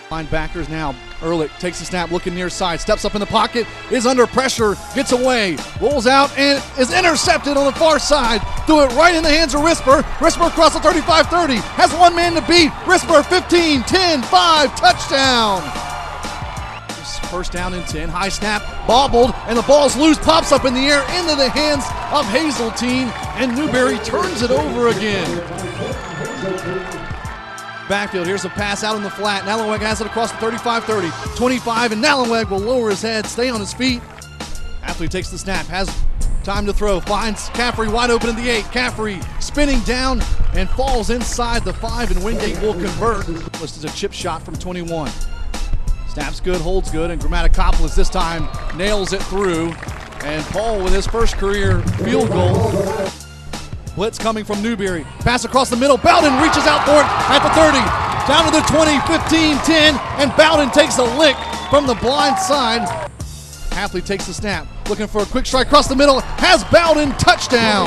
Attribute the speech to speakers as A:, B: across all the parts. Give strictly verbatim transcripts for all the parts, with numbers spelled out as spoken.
A: Linebackers now. Ehrlich takes the snap, looking near side, steps up in the pocket, is under pressure, gets away, rolls out, and is intercepted on the far side. Threw it right in the hands of Risper. Risper across the thirty-five thirty, has one man to beat. Risper fifteen, ten, five, touchdown. First down and ten, high snap, bobbled, and the ball's loose, pops up in the air into the hands of Hazeltine, and Newberry turns it over again. Backfield, here's a pass out in the flat. Nallenweg has it across the thirty-five thirty, twenty-five, and Nallenweg will lower his head, stay on his feet. Athlete takes the snap, has time to throw, finds Caffrey wide open in the eight. Caffrey spinning down and falls inside the five, and Wingate will convert. This is a chip shot from twenty-one. Snaps good, holds good, and Grammaticopoulos this time nails it through. And Paul with his first career field goal. Blitz coming from Newberry. Pass across the middle. Bowden reaches out for it at the thirty. Down to the twenty, fifteen, ten, and Bowden takes a lick from the blind side. Athlete takes the snap. Looking for a quick strike across the middle. Has Bowden, touchdown.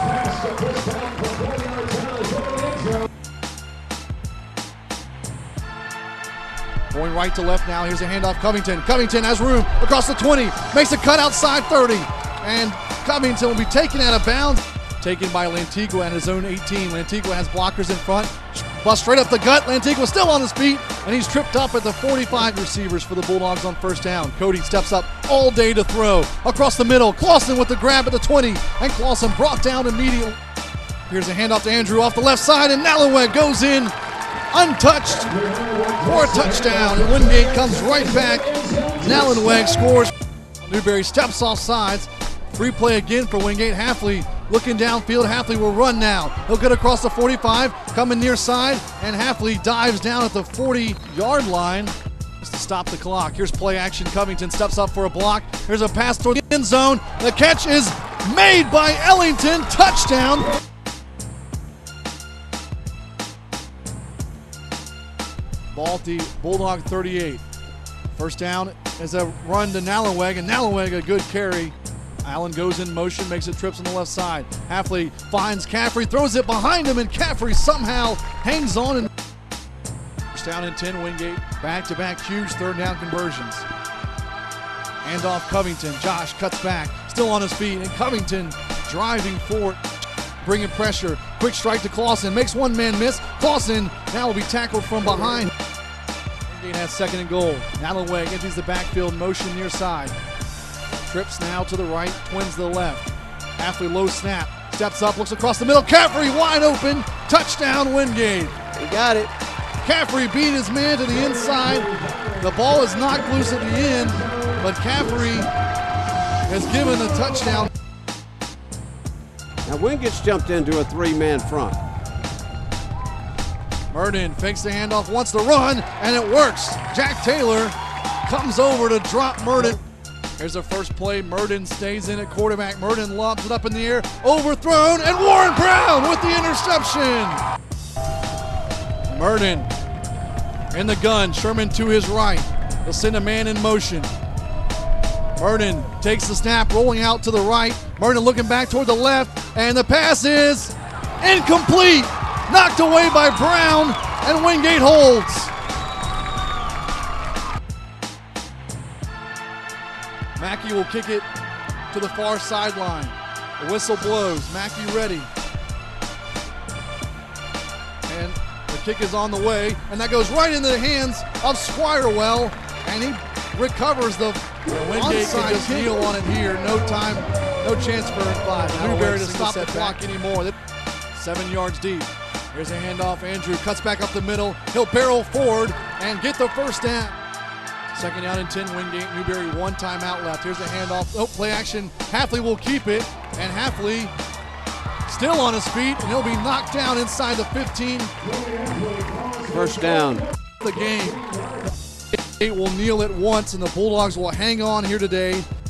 A: Going right to left now. Here's a handoff. Covington. Covington has room across the twenty. Makes a cut outside thirty. And Covington will be taken out of bounds. Taken by Lantigua at his own eighteen. Lantigua has blockers in front. Bust straight up the gut. Lantigua still on his feet. And he's tripped up at the forty-five. Receivers for the Bulldogs on first down. Cody steps up all day to throw. Across the middle. Clausen with the grab at the twenty. And Clausen brought down immediately. Here's a handoff to Andrew off the left side. And Nallenweg goes in untouched for a touchdown, and Wingate comes right back. Nallenweg scores. Newberry steps off sides. Free play again for Wingate. Halfley looking downfield. Halfley will run now. He'll get across the forty-five, coming near side, and Halfley dives down at the forty-yard line just to stop the clock. Here's play action. Covington steps up for a block. Here's a pass toward the end zone. The catch is made by Ellington. Touchdown. Ball at the Bulldog thirty-eight. First down is a run to Nallenweg, and Nallenweg a good carry. Allen goes in motion, makes it trips on the left side. Halfley finds Caffrey, throws it behind him, and Caffrey somehow hangs on. And first down and ten, Wingate. Back-to-back huge third down conversions. Hand off Covington. Josh cuts back, still on his feet, and Covington driving forward, bringing pressure. Quick strike to Clausen, makes one man miss. Clausen now will be tackled from behind. Wingate has second and goal. Nallenweg empties the backfield, motion near side. Trips now to the right, twins to the left. Halfway low snap, steps up, looks across the middle. Caffrey wide open, touchdown Wingate.
B: He got it.
A: Caffrey beat his man to the inside. The ball is knocked loose at the end, but Caffrey has given the touchdown.
B: Now Wingate's jumped into a three-man front.
A: Murden fakes the handoff, wants to run, and it works. Jack Taylor comes over to drop Murden. Here's the first play. Murden stays in at quarterback. Murden lobs it up in the air, overthrown, and Warren Brown with the interception. Murden in the gun, Sherman to his right. He'll send a man in motion. Murden takes the snap, rolling out to the right. Murden looking back toward the left, and the pass is incomplete. Knocked away by Brown, and Wingate holds. Mackey will kick it to the far sideline. The whistle blows. Mackey ready. And the kick is on the way, and that goes right into the hands of Squirewell, and he recovers the Wingate can just kneel on it here. No time, no chance for five. Newberry to stop the clock anymore. Seven yards deep. Here's a handoff. Andrew cuts back up the middle. He'll barrel forward and get the first down. Second down and ten, Wingate. Newberry one timeout left. Here's a handoff. Oh, play action. Halfley will keep it, and Halfley still on his feet, and he'll be knocked down inside the fifteen.
B: First down.
A: The game. It will kneel at once, and the Bulldogs will hang on here today.